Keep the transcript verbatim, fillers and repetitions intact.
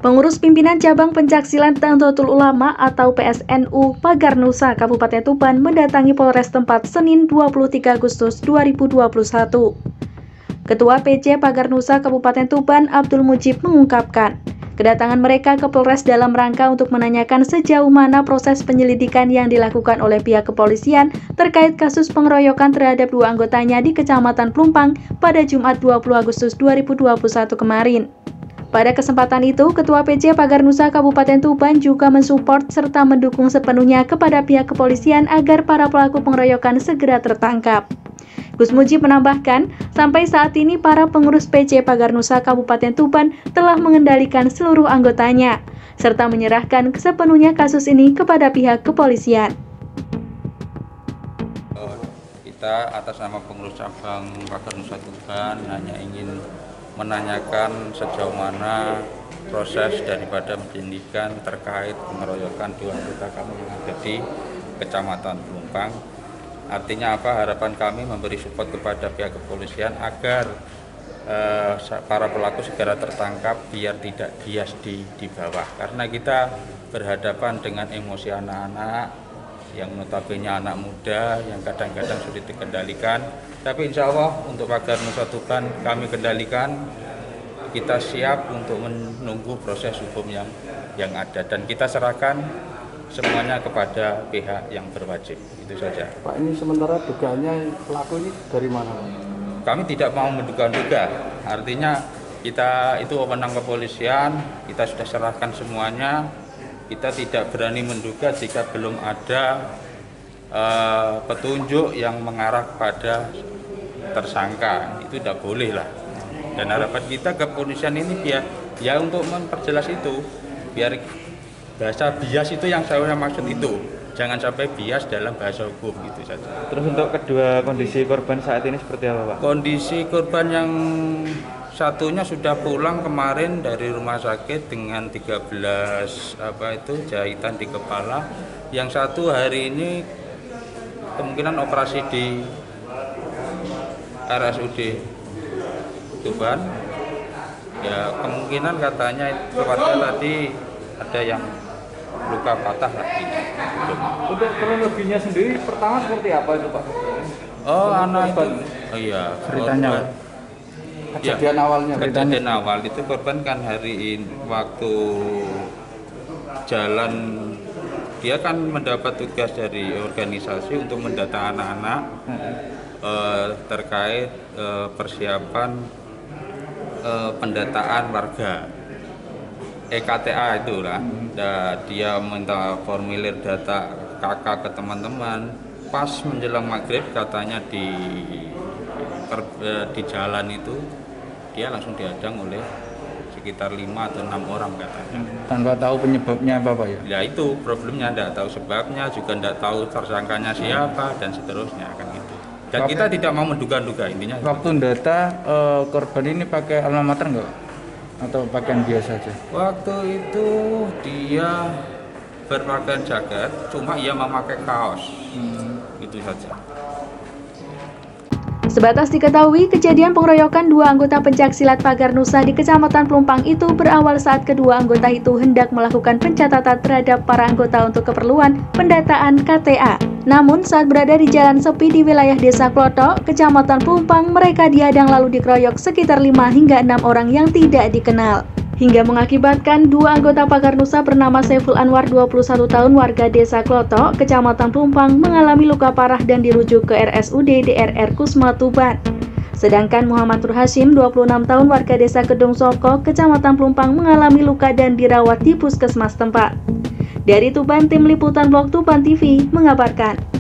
Pengurus Pimpinan Cabang Pencaksilat Nahdlatul Ulama atau P S N U Pagar Nusa Kabupaten Tuban mendatangi Polres tempat Senin dua puluh tiga Agustus dua ribu dua puluh satu. Ketua P C Pagar Nusa Kabupaten Tuban Abdul Mujib mengungkapkan, kedatangan mereka ke Polres dalam rangka untuk menanyakan sejauh mana proses penyelidikan yang dilakukan oleh pihak kepolisian terkait kasus pengeroyokan terhadap dua anggotanya di Kecamatan Plumpang pada Jumat dua puluh Agustus dua ribu dua puluh satu kemarin. Pada kesempatan itu, Ketua P C Pagar Nusa Kabupaten Tuban juga mensupport serta mendukung sepenuhnya kepada pihak kepolisian agar para pelaku pengeroyokan segera tertangkap. Gus Mujib menambahkan, sampai saat ini para pengurus P C Pagar Nusa Kabupaten Tuban telah mengendalikan seluruh anggotanya, serta menyerahkan sepenuhnya kasus ini kepada pihak kepolisian. Kita atas nama pengurus cabang Pagar Nusa Tuban hanya ingin menanyakan sejauh mana proses daripada penyelidikan terkait pengeroyokan dua anggota kami yang ada di Kecamatan Plumpang. Artinya apa? Harapan kami memberi support kepada pihak kepolisian agar eh, para pelaku segera tertangkap biar tidak bias di, di bawah. Karena kita berhadapan dengan emosi anak-anak yang notabene anak muda yang kadang-kadang sulit dikendalikan. Tapi insya Allah untuk Pagar Nusa Tuban kami kendalikan, kita siap untuk menunggu proses hukum yang yang ada dan kita serahkan semuanya kepada pihak yang berwajib. Itu saja. Pak, ini sementara dugaannya pelaku ini dari mana, Pak? Kami tidak mau menduga-duga. Artinya kita itu wewenang kepolisian, kita sudah serahkan semuanya. Kita tidak berani menduga jika belum ada uh, petunjuk yang mengarah kepada tersangka. Itu tidak boleh lah. Dan harapan kita kepolisian ini biar ya untuk memperjelas itu, biar bahasa bias itu yang saya maksud itu. Jangan sampai bias dalam bahasa hukum, gitu saja. Terus untuk kedua kondisi korban saat ini seperti apa, Pak? Kondisi korban yang satunya sudah pulang kemarin dari rumah sakit dengan tiga belas apa itu jahitan di kepala. Yang satu hari ini kemungkinan operasi di R S U D Tuban. Ya kemungkinan katanya keluarga tadi ada yang luka patah lagi. Untuk kronologinya sendiri pertama seperti apa itu, Pak? Oh, anak itu. Oh iya, ceritanya. Kejadian ya, awalnya. Kejadian awal itu korban kan hari ini waktu jalan dia kan mendapat tugas dari organisasi untuk mendata anak-anak hmm. eh, terkait eh, persiapan eh, pendataan warga. E K T A itulah, dan dia minta formulir data kakak ke teman-teman. Pas menjelang maghrib katanya di per, di jalan itu dia langsung dihadang oleh sekitar lima atau enam orang katanya. Tanpa tahu penyebabnya apa, Pak ya? Ya itu problemnya, tidak tahu sebabnya, juga tidak tahu tersangkanya siapa dan seterusnya kan gitu. Dan waktu, kita tidak mau menduga-duga intinya. Waktu data uh, korban ini pakai alma mater enggak? Atau pakaian biasa saja? Waktu itu dia berpakaian jaket, cuma ia memakai kaos, hmm. itu saja. Sebatas diketahui, kejadian pengeroyokan dua anggota pencaksilat Pagar Nusa di Kecamatan Plumpang itu berawal saat kedua anggota itu hendak melakukan pencatatan terhadap para anggota untuk keperluan pendataan K T A. Namun saat berada di jalan sepi di wilayah Desa Klotok, Kecamatan Plumpang, mereka dihadang lalu dikeroyok sekitar lima hingga enam orang yang tidak dikenal. Hingga mengakibatkan dua anggota Pagar Nusa bernama Saiful Anwar dua puluh satu tahun warga Desa Klotok, Kecamatan Plumpang mengalami luka parah dan dirujuk ke R S U D D R R Kusma Tuban. Sedangkan Muhammad Nur Hashim dua puluh enam tahun warga Desa Kedung Soko, Kecamatan Plumpang mengalami luka dan dirawat di puskesmas tempat. Dari Tuban, tim liputan Blog Tuban T V mengabarkan.